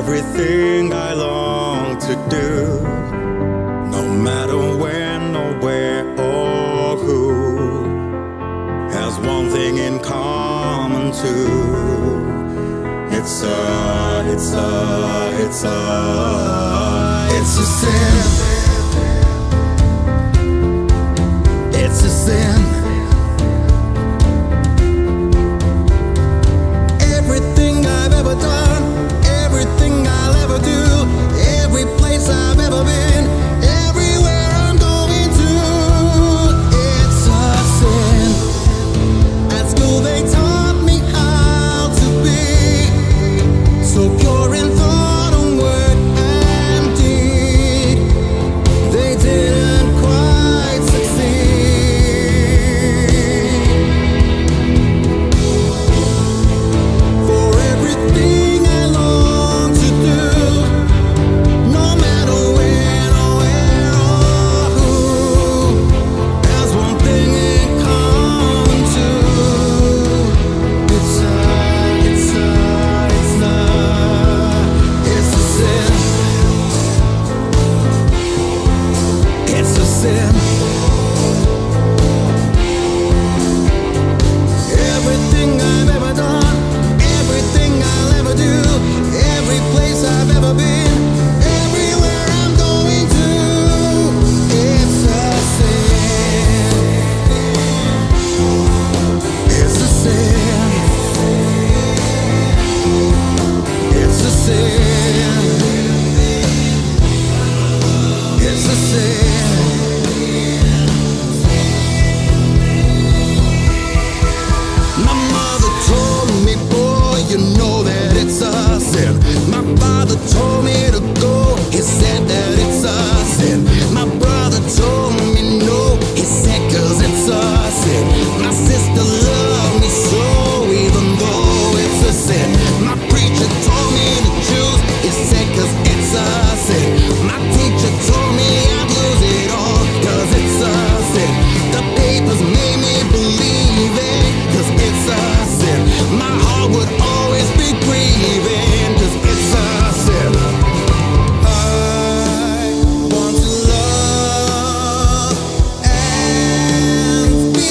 everything I long to do, no matter when or where or who, has one thing in common too. It's a sin. It's a sin. Everything I've ever done, everything I'll ever do, every place I've ever been, everywhere I'm going to, it's a sin. At school they taught me how to be so pure in thought and word and deed. They didn't quite succeed. For everything I long to do, no matter when or where or who, has one thing in common too. It's a sin. It's a sin. Everything I've ever done, everything I'll ever do, every place I've ever been, everywhere I'm going to, it's a sin. It's a sin. It's a sin. It's a sin. My mother told me, boy, you know that it's a sin. My father told me to go, he said that it's a sin. My brother told me no, he said 'cause it's a sin. My sister loved me so, even though it's a sin. My preacher told me to choose, he said 'cause it's a sin. My teacher told me I'd lose it all 'cause it's a sin. The papers made me believe it 'cause it's a sin. My heart would always be grieving 'cause it's a sin. I want to love and be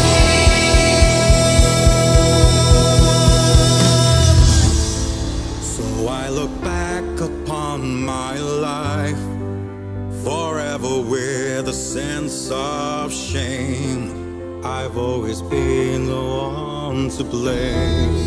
loved. So I look back upon my life, forever with a sense of shame. I've always been the one to blame.